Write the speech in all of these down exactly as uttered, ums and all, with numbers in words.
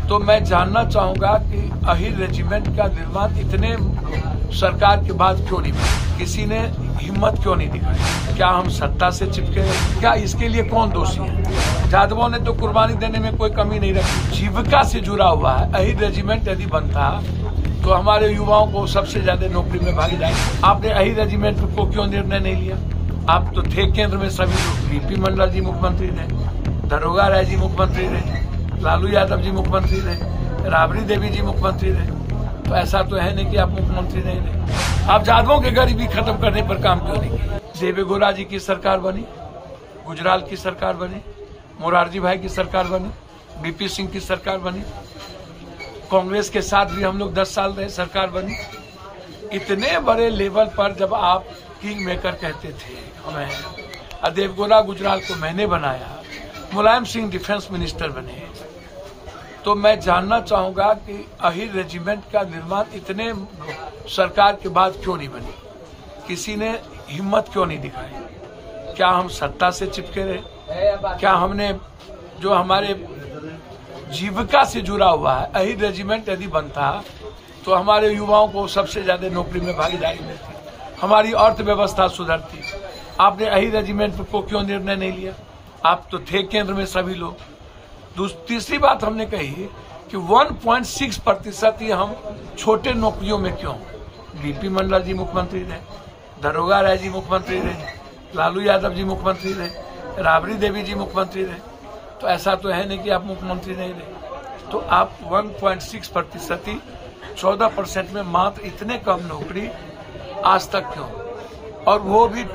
तो मैं जानना चाहूंगा कि अहिर रेजिमेंट का निर्माण इतने सरकार के बाद क्यों नहीं हुआ? किसी ने हिम्मत क्यों नहीं दिखाई? क्या हम सत्ता से चिपके? क्या इसके लिए कौन दोषी है? जादवों ने तो कुर्बानी देने में कोई कमी नहीं रखी। जीविका से जुड़ा हुआ है। अहिर रेजिमेंट यदि बनता तो हमारे युवाओं को सबसे ज्यादा नौकरी में भागी जाए। आपने अहिर रेजिमेंट को क्यों निर्णय नहीं लिया? आप तो थे केंद्र में सभी लोग। बीपी मंडल जी मुख्यमंत्री रहे, दरोगा राय जी मुख्यमंत्री रहे, लालू यादव जी मुख्यमंत्री रहे, राबड़ी देवी जी मुख्यमंत्री रहे। तो ऐसा तो है नहीं कि आप मुख्यमंत्री नहीं रहे। आप जादवों के गरीबी खत्म करने पर काम क्यों नहीं किए? देवेगौड़ा जी की सरकार बनी, गुजराल की सरकार बनी, मोरारजी भाई की सरकार बनी, बीपी सिंह की सरकार बनी, कांग्रेस के साथ भी हम लोग दस साल रहे, सरकार बनी। इतने बड़े लेवल पर जब आप किंग मेकर कहते थे हमें, देवेगौड़ा गुजराल को मैंने बनाया, मुलायम सिंह डिफेंस मिनिस्टर बने, तो मैं जानना चाहूंगा कि अहिर रेजिमेंट का निर्माण इतने सरकार के बाद क्यों नहीं बनी? किसी ने हिम्मत क्यों नहीं दिखाई? क्या हम सत्ता से चिपके रहे? क्या हमने जो हमारे जीविका से जुड़ा हुआ है, अहिर रेजिमेंट यदि बनता तो हमारे युवाओं को सबसे ज्यादा नौकरी में भागीदारी मिलती, हमारी अर्थव्यवस्था सुधरती। आपने अहिर रेजिमेंट को क्यों निर्णय नहीं लिया? आप तो थे केंद्र में सभी लोग। तीसरी बात हमने कही कि एक पॉइंट छह प्रतिशत ही हम छोटे नौकरियों में क्यों? बीपी मंडल जी मुख्यमंत्री रहे, दरोगा राय जी मुख्यमंत्री रहे, लालू यादव जी मुख्यमंत्री रहे, राबड़ी देवी जी मुख्यमंत्री रहे। तो ऐसा तो है नहीं कि आप मुख्यमंत्री नहीं रहे। तो आप एक पॉइंट छह प्रतिशत ही चौदह परसेंट में मात्र इतने कम नौकरी आज तक क्यों? और वो भी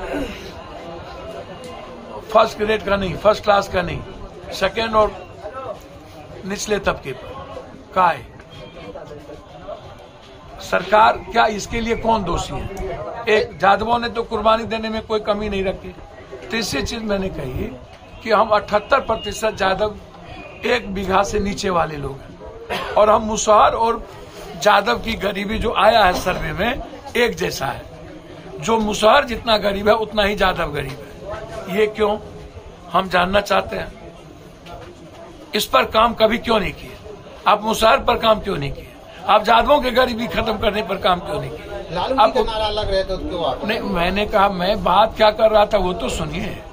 फर्स्ट ग्रेड का नहीं, फर्स्ट क्लास का नहीं, सेकेंड और निचले तबके पर का है। सरकार, क्या इसके लिए कौन दोषी है? एक, जादवों ने तो कुर्बानी देने में कोई कमी नहीं रखी। तीसरी चीज मैंने कही कि हम अठहत्तर प्रतिशत जादव एक बीघा से नीचे वाले लोग हैं, और हम मुसहर और जादव की गरीबी जो आया है सर्वे में एक जैसा है। जो मुसहर जितना गरीब है उतना ही जादव गरीब है। ये क्यों? हम जानना चाहते हैं। इस पर काम कभी क्यों नहीं किए? आप मुसहर पर काम क्यों नहीं किए? आप जादवों के गरीबी खत्म करने पर काम क्यों नहीं किए? लालू जी का नारा अलग रहे तो क्यों आप? नहीं, मैंने कहा, मैं बात क्या कर रहा था वो तो सुनिए।